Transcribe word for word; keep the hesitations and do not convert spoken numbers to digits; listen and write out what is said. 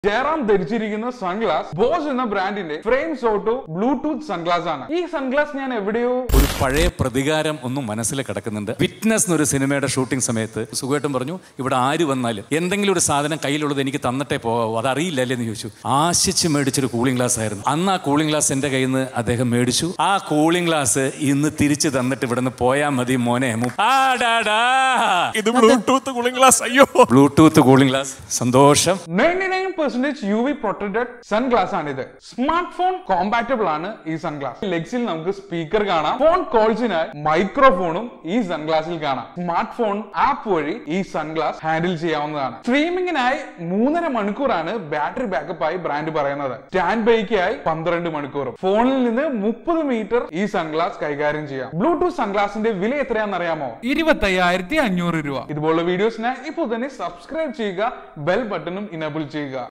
Jayaram ധരിച്ചിരിക്കുന്ന sunglass boss എന്ന ബ്രാൻഡിന്റെ ഫ്രെയിം സോട്ടോ ബ്ലൂടൂത്ത് സൺഗ്ലാസ് ആണ്. ഈ സൺഗ്ലാസ് ഞാൻ എവിടെയോ ഒരു പഴയ പ്രതികാരം ഒന്നും മനസ്സിൽ കിടക്കുന്നുണ്ട്. വിറ്റ്നസ് എന്നൊരു സിനിമയുടെ ഷൂട്ടിംഗ് സമയത്ത് സുഖമായിട്ടും പറഞ്ഞു, ഇവിടെ ആര് വന്നാലും എന്തെങ്കിലും ഒരു സാധനം കയ്യിലുള്ളത് എനിക്ക് തന്നിട്ടേ പോകാവൂ, അത് അറിയില്ലല്ലേ എന്ന് ചോദിച്ചു. ആശിച്ച് മേടിച്ചൊരു കൂളിംഗ് ഗ്ലാസ് ആയിരുന്നു. അന്ന് ആ കൂളിംഗ് ഗ്ലാസ് എന്റെ കയ്യിൽ നിന്ന് അദ്ദേഹം മേടിച്ചു. ആ കൂളിംഗ് ഗ്ലാസ് ഇന്ന് തിരിച്ചു തന്നിട്ട് ഇവിടെ നിന്ന് പോയാൽ മതി മോനെ. ഇത് ബ്ലൂടൂത്ത് കൂളിംഗ് ഗ്ലാസ്. അയ്യോ, ബ്ലൂടൂത്ത് കൂളിംഗ് ഗ്ലാസ്. സന്തോഷം. ninety-nine percent U V protected sunglass ആണിത്. സ്മാർട്ട് ഫോൺ കോമ്പാറ്റബിൾ ആണ് ഈ സൺഗ്ലാസ്. ലെഗ്സിൽ നമുക്ക് സ്പീക്കർ കാണാം. ഫോൺ കോൾസിനായി മൈക്രോഫോണും ഈ സൺഗ്ലാസിൽ കാണാം. സ്മാർട്ട് ഫോൺ ആപ്പ് വഴി ഈ സൺഗ്ലാസ് ഹാൻഡിൽ ചെയ്യാവുന്നതാണ്. സ്ട്രീമിംഗിനായി മൂന്നര മണിക്കൂറാണ് ബാറ്ററി ബാക്കപ്പ് ആയി ബ്രാൻഡ് പറയുന്നത്. സ്റ്റാൻഡ് ബൈക്കായി പന്ത്രണ്ട് മണിക്കൂറും. ഫോണിൽ നിന്ന് മുപ്പത് മീറ്റർ ഈ സൺഗ്ലാസ് കൈകാര്യം ചെയ്യാം. ബ്ലൂടൂത്ത് സൺഗ്ലാസിന്റെ വില എത്രയാണെന്ന് അറിയാമോ? ഇരുപത്തി അയ്യായിരത്തി അഞ്ഞൂറ് രൂപ. ഇതുപോലുള്ള വീഡിയോസിനായി ഇപ്പോൾ തന്നെ സബ്സ്ക്രൈബ് ചെയ്യുക, ബെൽ ബട്ടണും ഇനേബിൾ ചെയ്യുക.